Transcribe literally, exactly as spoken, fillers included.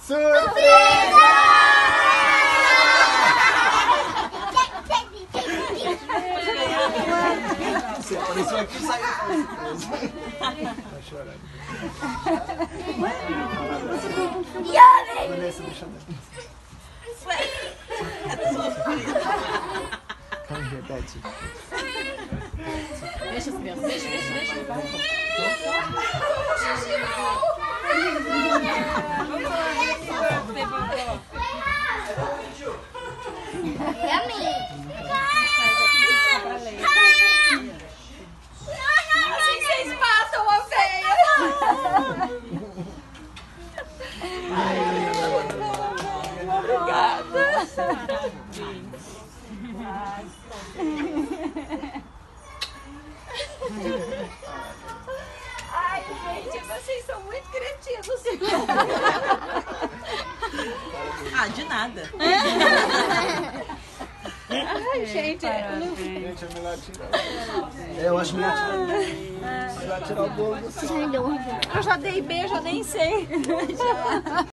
Surpresa! Você apareceu aqui e saiu com surpresa. Tá chorando. Vanessa, deixa eu ver. Calma, repete. Deixa as crianças, deixa, deixa, deixa. Assim vocês passam a feia. Obrigada. Ai, gente, vocês são muito cretinos. Ah, de nada. Ai, gente. Gente, é melhor tirar. É, eu acho melhor tirar. Melhor tirar o bolo do céu. Eu já dei beijo, eu nem sei.